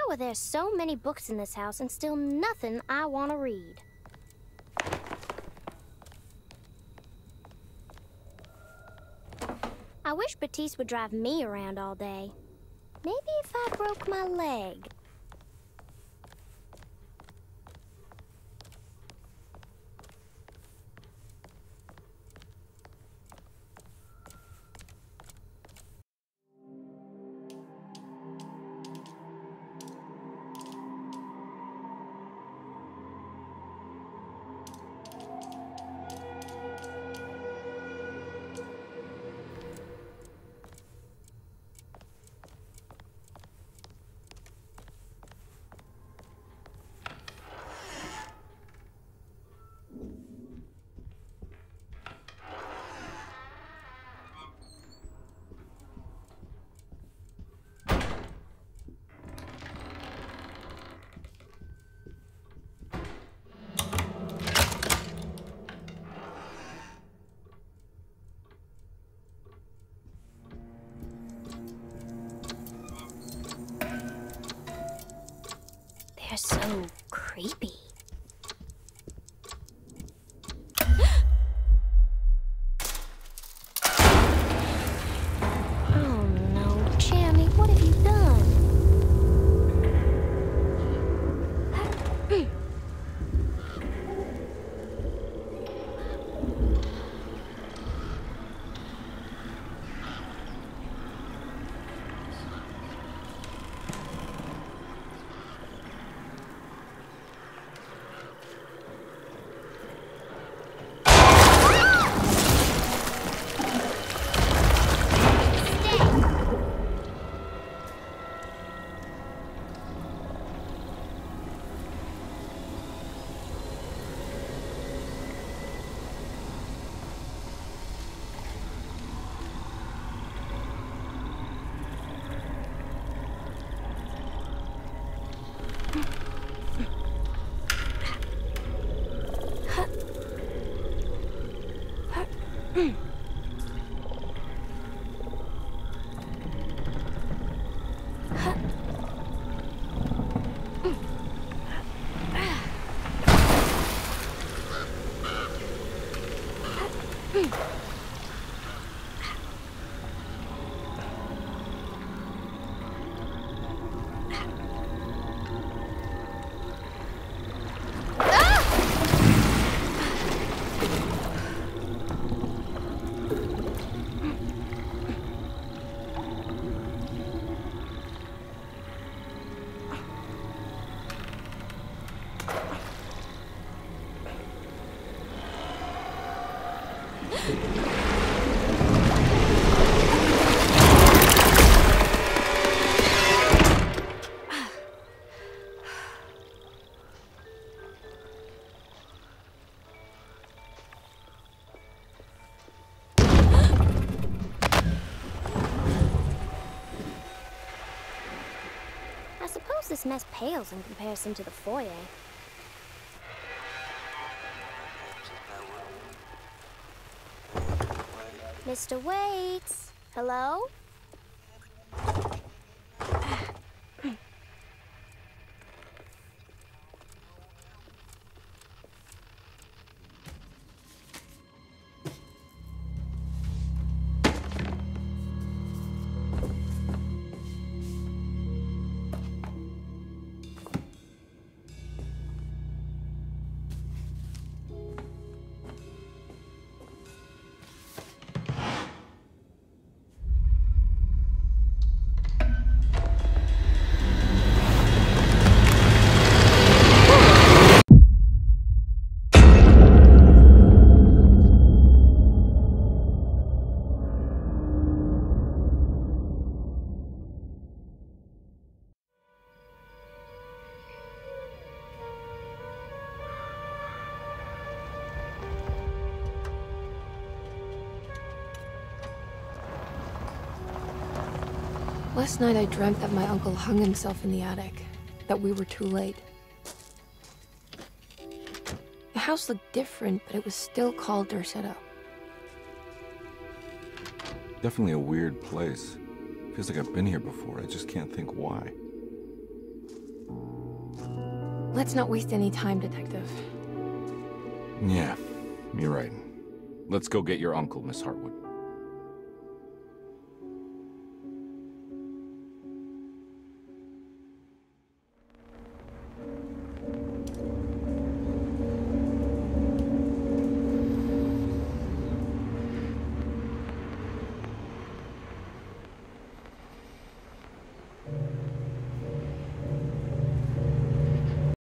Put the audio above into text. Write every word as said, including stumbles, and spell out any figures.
are there so many books in this house and still nothing I want to read? I wish Batiste would drive me around all day. Maybe if I broke my leg. They're so creepy. Oh no, Jamie, what have you done? This mess pales in comparison to the foyer. Mister Waits, hello? Last night I dreamt that my uncle hung himself in the attic, that we were too late. The house looked different, but it was still called Derceto. Definitely a weird place. Feels like I've been here before, I just can't think why. Let's not waste any time, Detective. Yeah, you're right. Let's go get your uncle, Miss Hartwood.